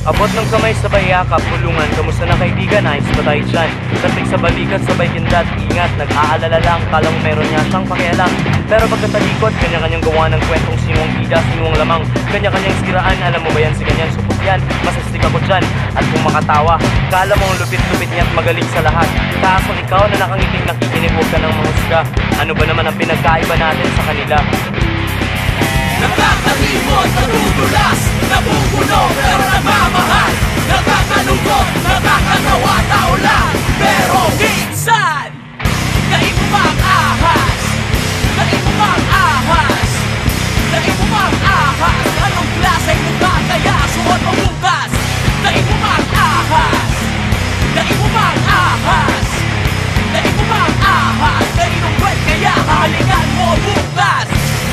Abot ng kamay sabay yakap, bulungan, kamusta na kaibigan, ayos ba tayo dyan? Katig sa balikat, sabay kindat, ingat, nag-aalala lang, kalang meron niya siyang pakialam. Pero pagkatalikod, kanya-kanyang gawa ng kwentong sino ang bida, sino ang lamang, kanya-kanyang siraan, alam mo ba yan si ganyan, supot yan, masastik ako dyan. At kung makatawa, kala mo ang lupit-lupit niya at magaling sa lahat. Kaso ikaw na nakangiting nakikinig, huwag ka nang mahusga. Ano ba naman ang pinagkaiba natin sa kanila? Nakakalimot, natutulas, nabubuno pero nagmamahal. Nakakalungkot, nakakatawa, tao lang. Pero minsan, naibubang ahas. Naibubang ahas. Naibubang ahas. Anong klaseng mukha kaya suot mo bukas? Naibubang ahas. Naibubang ahas. Naibubang ahas. Kaninong kwet kaya halikan mo bukas?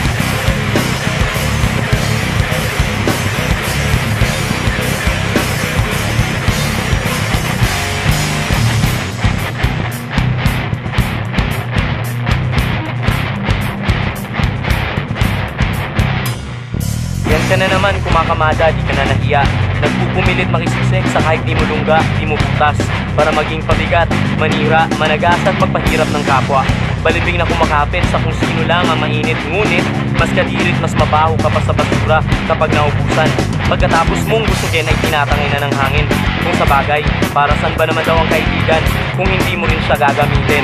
Yan ka na naman, kumakamada, di ka na nahiya. Nagpupumilit makisisek sa kahit di mo lungga, di mo butas. Para maging pabigat, manira, managas at magpahirap ng kapwa. Balibing na kumakapit sa kung sino lang ang mainit. Ngunit, mas kadirit, mas mabaho ka pa sa basura kapag naubusan. Pagkatapos mong gusugin ay tinatangay na ng hangin. Kung sa bagay, para saan ba naman daw ang kaibigan kung hindi mo rin siya gagamitin?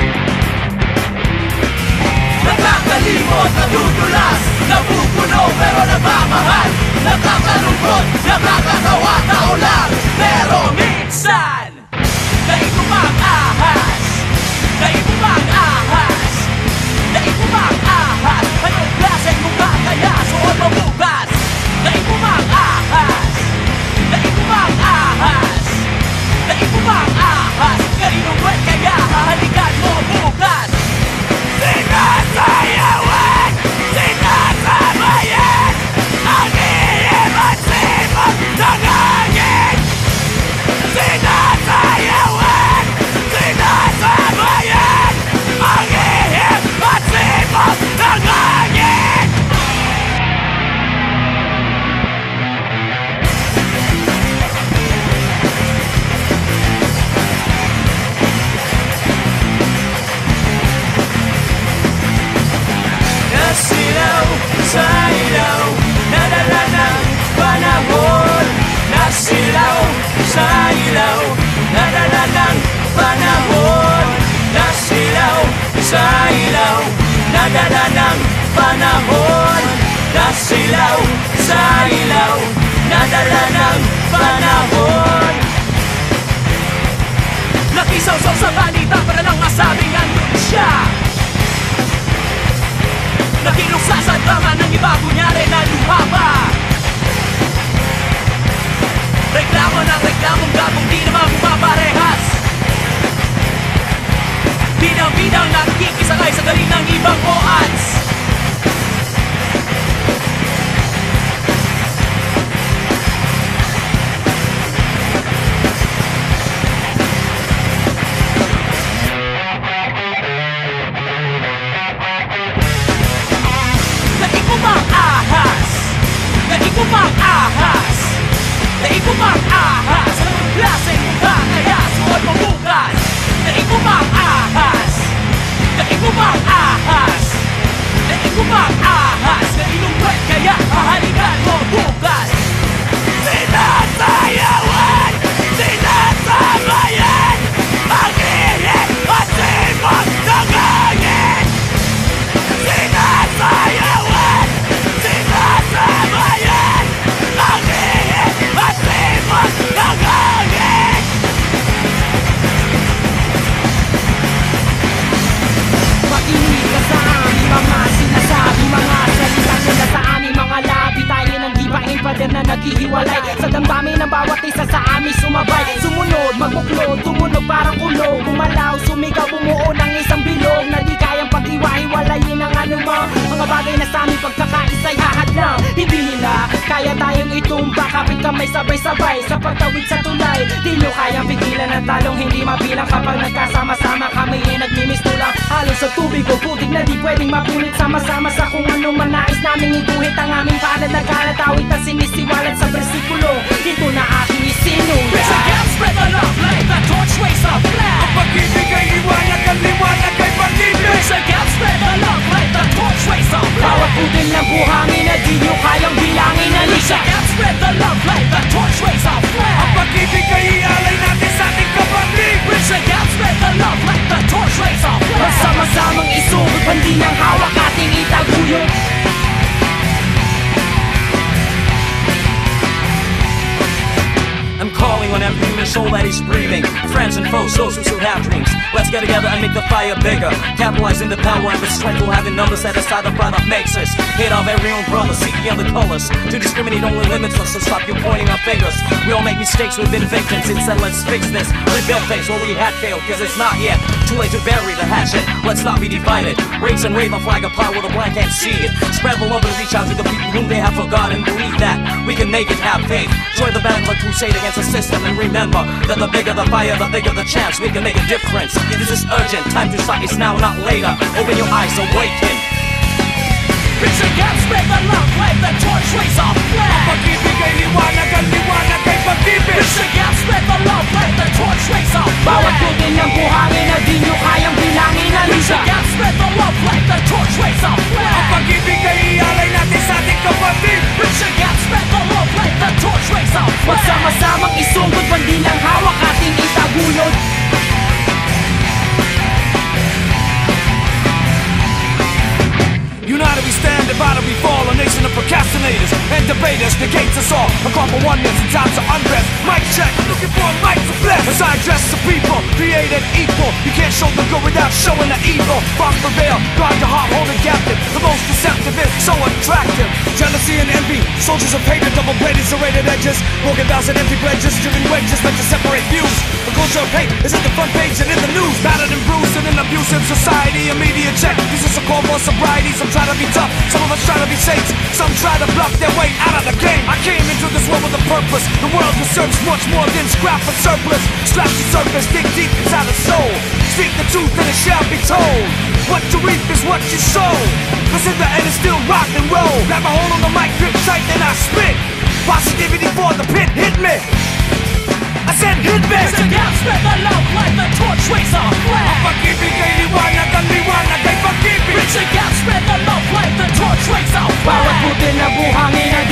Nakakalimot, natutulas, nabubuno pero nagmamahal. Nakakalungkot, nakakatawa, tao lang. Pero minsan, naibubang ahas. Naibubang ahas. Naibubang ahas. Anong klaseng mukha kaya suot mo bukas? Naibubang ahas. Naibubang ahas. Naibubang ahas. Kaninong kwet kaya hahalikan mo bukas? Sinasayawan, sinasamayan ang ihip at sipag ng hangin. Sinasayawan, sinasamayan ang ihip at sipag ng hangin. Nasilaw sa ilaw, nadala ng panahon. Nasilaw sa ilaw, nadala ng panahon. Nasilaw sa ilaw, nadala ng panahon. Nasilaw sa ilaw, nadala ng panahon. Nakisaw-saw sa balita para lang masabing andun siya. Nakiluksa sa drama ng iba, kunyari na luha pa. Reklamo ng reklamong gabong di naman bumaparehas. Bidang-bidang nakikisakay sa galing ng ibang oats. Naibubang ahas. Naibubang ahas. Naibubang ahas. Anong klaseng mukha kaya suot mo bukas? Naibubang ahas. Naibubang ahas. Naibubang ahas. Kaninong kwet kaya hahalikan mo bukas? Sinasayawan, sinasamayan ang ihip at sipag ng hangin. Sinasayawan, sinasamayan ang ihip at sipag ng hangin. Makinig ka sa aming mga sinasabi, mga salita mula sa aming mga labi. Tayo ng di pa pader na naghihiwalay sa damdamin ng bawat isa sa amin sumabay. Sumunod, magbuklod, tumunog parang kulog. Gumalaw, sumigaw, bumuo ng isang bilog na di kayang pag-iwa-hiwalayin ang anumang mga bagay na sa aming pagkakaisa'y hahadlang. Hindi nila kaya tayong itumba, kapit kamay sabay-sabay sa pagtawid sa tulay. Di nyo kayang pigilan ang talong hindi mabilang kapag nagkasama-sama kami ay nagmimistulang. Halos sa tubig o putik na di pwedeng mapunit, sama-sama sa kung ano man nais naming iguhit ang aming palad na kalatawit na sinisiwalat sa bersikulo. Ito na aking I'm calling on every human soul that is breathing. Friends and foes, those who still have dreams. Let's get together and make the fire bigger. Capitalizing the power and the strength we'll have in numbers set aside the pride that makes us. Hate of every own brother, seek the other colors. To discriminate only limits us, so stop you pointing our fingers. We all make mistakes, we've been victims. Instead, let's fix this. Rebuild things where we had failed, cause it's not yet too late to bury the hatchet. Let's not be divided. Raise and wave a flag of power, the blind can't see it. Spread the love and reach out to the people whom they have forgotten. Believe that we can make it, have faith. Join the battle, a crusade against the system. And remember that the bigger the fire, the bigger the chance we can make a difference. This is urgent, time to start, it's now, not later. Open your eyes, awaken. Reach the gap, spread the love, let the torch raise our flag. Pag-ibig ay liwanag, ang liwanag ay pag-ibig. Reach the gap, spread the love, let the torch raise our flag. Bawat putin ng buhangin na di nyo kayang bilangin. Reach the gap, spread the love, let the torch raise our flag. Ang pag-ibig ay ialay natin sa ating kapatid. Reach the gap, spread the love, let the torch raise our flag. Magsama-samang isungkot, bandilang hawak ating itaguyod. United we stand, divided we fall. A nation of procrastinators and debaters negates us all. A crop of oneness in times of unrest. Mic check, looking for a mic to bless. As I address the people, created equal. You can't show the good without showing the evil. Bonds prevail, guard your heart, hold it captive. The most deceptive is so attractive. Jealousy and envy, soldiers of hatred, double-bladed, serrated edges. Broken vows and empty pledges, driven wedges meant to separate views. The culture of hate is at the front page and in the news. Battered and bruised in an abusive society. Immediate check, this is a call for sobriety. Some try to be tough, some of us try to be saints. Some try to bluff their way out of the game. I came into this world with a purpose. The world deserves much more than scrap and surplus. Scratch the surface, dig deep inside the soul. Speak the truth and it shall be told. What you reap is what you sow. Listen to and it's still rock and roll. Grab a hold on the mic, grip tight, then I spit. Positivity for the pit, hit me. I said hit me. Reach the gap, spread the love, let the torch raise our flag. Pag-ibig ay liwanag, ang liwanag ay pag-ibig. Reach the gap, spread the love, let the torch raise our flag. Bawat putin na buhangin na